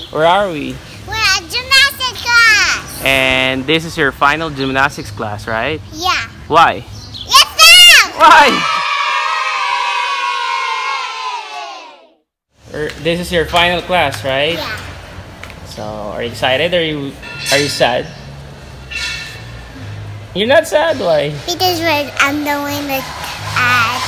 Where are we? We're at gymnastics class. And this is your final gymnastics class, right? Yeah. Why? Yes, ma'am. Why? This is your final class, right? Yeah. So, are you excited or are you sad? You're not sad, why? Because I'm doing the fire!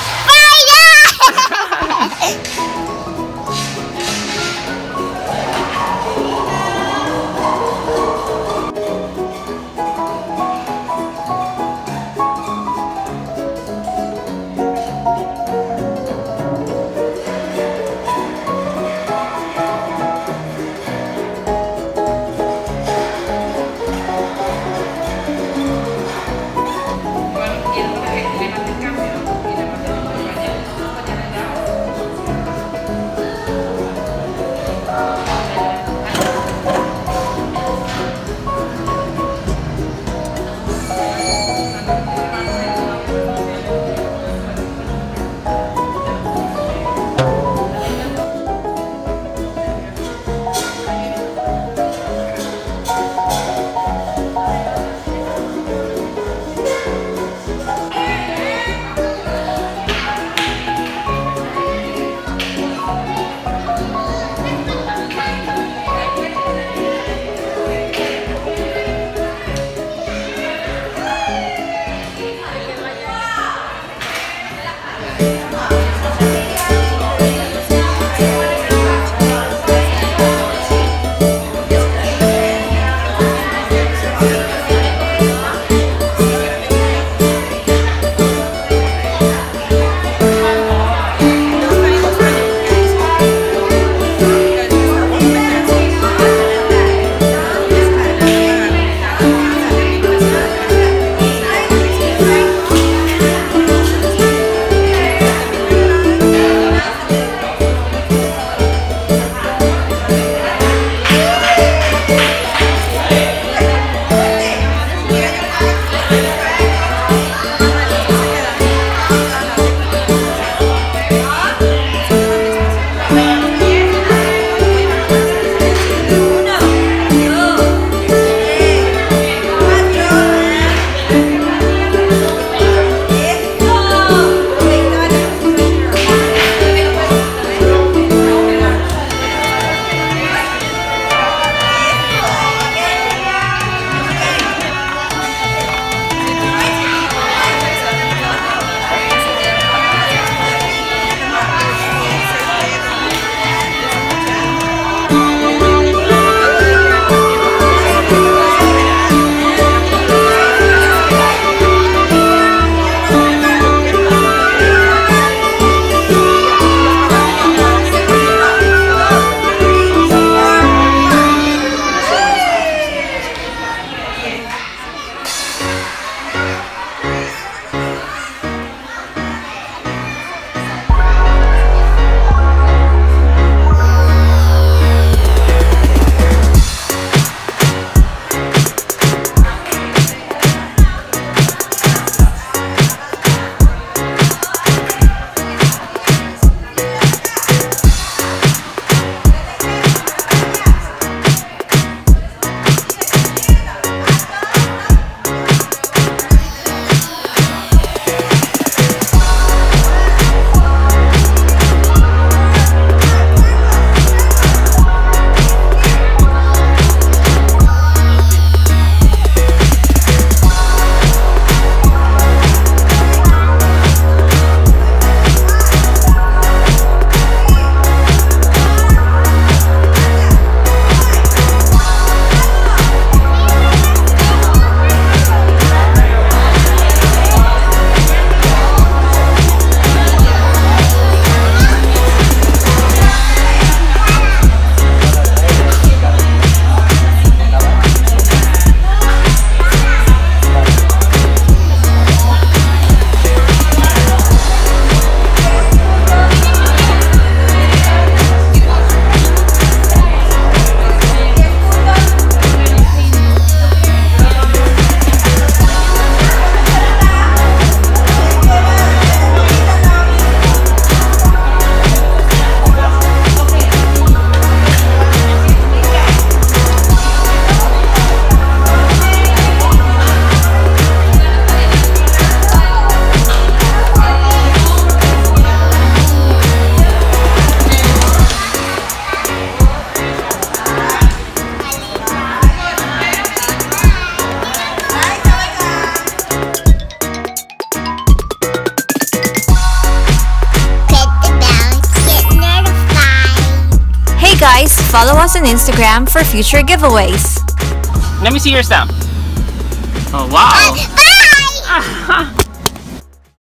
guys, follow us on Instagram for future giveaways. Let me see your stamp. Oh, wow. Bye!